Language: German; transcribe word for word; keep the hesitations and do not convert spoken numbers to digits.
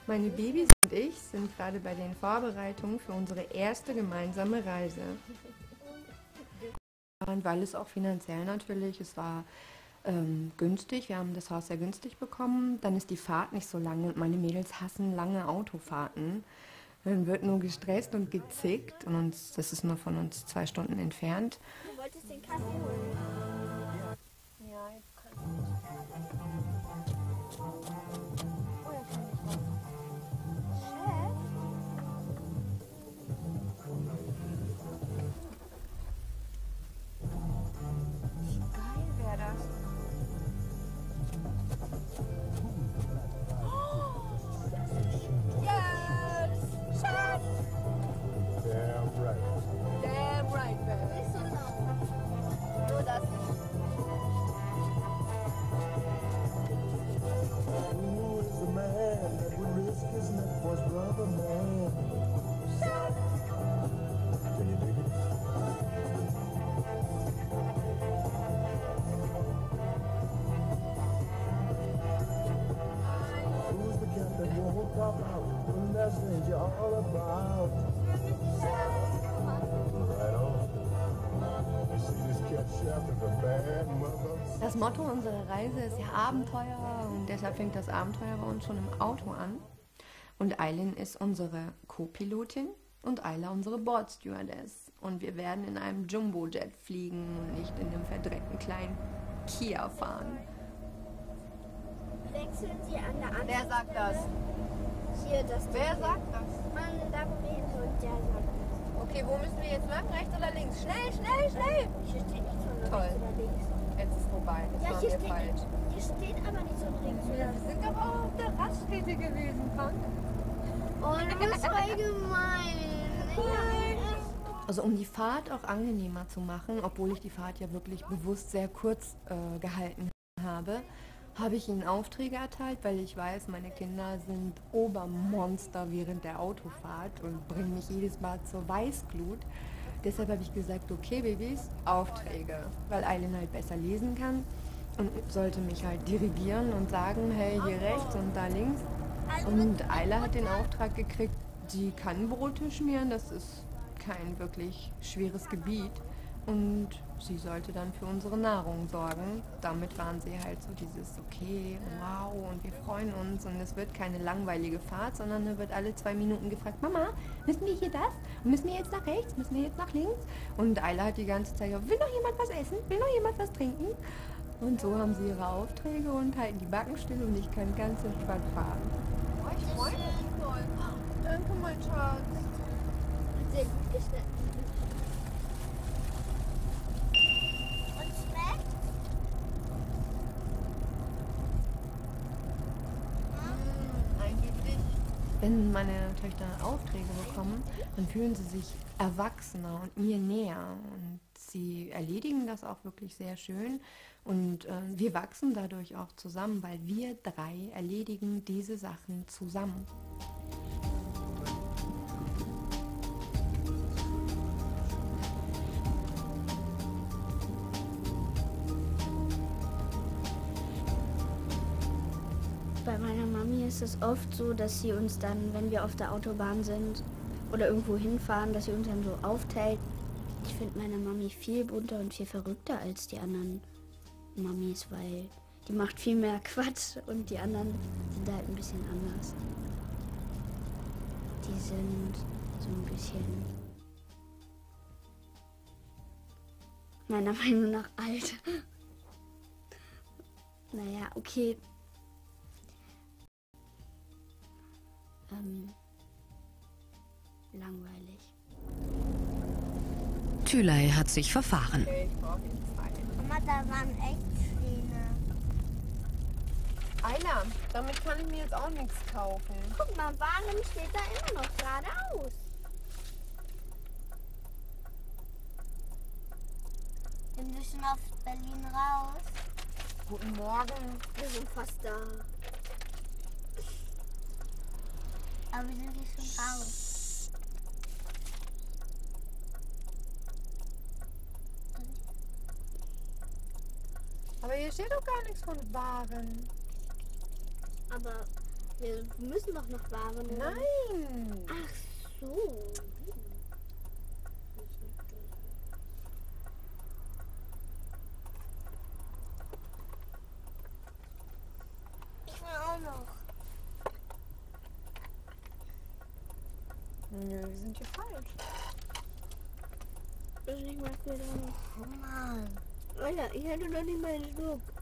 Meine Babys und ich sind gerade bei den Vorbereitungen für unsere erste gemeinsame Reise. Und weil es auch finanziell natürlich, es war ähm, günstig, wir haben das Haus sehr günstig bekommen, dann ist die Fahrt nicht so lang und meine Mädels hassen lange Autofahrten. Dann wird nur gestresst und gezickt und uns, das ist nur von uns zwei Stunden entfernt. Du wolltest den Kaffee holen. Ja, jetzt kannst du nicht. Oh, jetzt kann ich was. Chef? Wie geil wäre das? Yes! Chef! Damn right. Damn right, baby. Nicht so laut. Nur das nicht. Who is the man that would risk his neck for his brother, man? Can you dig it? Who's the cat that won't pop out when there's danger all about? Right on. You see this cat Chef is a bad mother. Das Motto unserer Reise ist ja Abenteuer und deshalb fängt das Abenteuer bei uns schon im Auto an. Und Eileen ist unsere Co-Pilotin und Ayla unsere Bordstewardess. Und wir werden in einem Jumbojet fliegen und nicht in dem verdreckten kleinen Kia fahren. Wechseln Sie an der anderen Wer sagt das? Hier, das Wer sagt das? Mann, da wo wir hin sollen, der sagt das. Okay, wo müssen wir jetzt lang? Rechts oder links? Schnell, schnell, schnell! Hier steht nicht so ein Toll. rechts oder links. Jetzt ist vorbei. Das Ja, war hier mir steht, falsch. hier steht aber nicht so ein links oder Wir sind aber auch auf der Raststätte gewesen, Frank. Oh, du bist voll gemein. Also um die Fahrt auch angenehmer zu machen, obwohl ich die Fahrt ja wirklich bewusst sehr kurz äh, gehalten habe, habe ich ihnen Aufträge erteilt, weil ich weiß, meine Kinder sind Obermonster während der Autofahrt und bringen mich jedes Mal zur Weißglut. Deshalb habe ich gesagt, okay Babys, Aufträge, weil Eileen halt besser lesen kann und sollte mich halt dirigieren und sagen, hey, hier rechts und da links. Und Ayla hat den Auftrag gekriegt, sie kann Brote schmieren, das ist kein wirklich schweres Gebiet. Und sie sollte dann für unsere Nahrung sorgen. Damit waren sie halt so dieses, okay, wow, und wir freuen uns. Und es wird keine langweilige Fahrt, sondern da wird alle zwei Minuten gefragt, Mama, müssen wir hier das? Müssen wir jetzt nach rechts? Müssen wir jetzt nach links? Und Ayla hat die ganze Zeit gesagt, will noch jemand was essen? Will noch jemand was trinken? Und so haben sie ihre Aufträge und halten die Backen still und ich kann ganz entspannt fahren. Oh, ich freue mich voll. Danke, mein Schatz. Sehr gut geschnitten. Und schmeckt? Mmh, angeblich. Wenn meine Töchter Aufträge bekommen, dann fühlen sie sich erwachsener und mir näher. Und sie erledigen das auch wirklich sehr schön. Und äh, wir wachsen dadurch auch zusammen, weil wir drei erledigen diese Sachen zusammen. Bei meiner Mami ist es oft so, dass sie uns dann, wenn wir auf der Autobahn sind oder irgendwo hinfahren, dass sie uns dann so aufteilt. Ich finde meine Mami viel bunter und viel verrückter als die anderen Mamis, weil die macht viel mehr Quatsch und die anderen sind halt ein bisschen anders. Die sind so ein bisschen, meiner Meinung nach, alt. Naja, okay. Ähm, langweilig. Tülay hat sich verfahren. Okay, ich brauche jetzt zwei. Mama, da waren echt Zähne. Ayla, damit kann ich mir jetzt auch nichts kaufen. Guck mal, warum steht da immer noch geradeaus? Wir müssen auf Berlin raus. Guten Morgen. Wir sind fast da. Aber wir sind hier schon raus. Aber hier steht doch gar nichts von Waren. Aber Wir müssen doch noch Ware nehmen. Nein! Ach so. Ich will auch noch. Nö, wir sind hier falsch. Das ist nicht mal viel dran. Oh Mann. Alter, ich hatte doch nicht mal einen Schluck.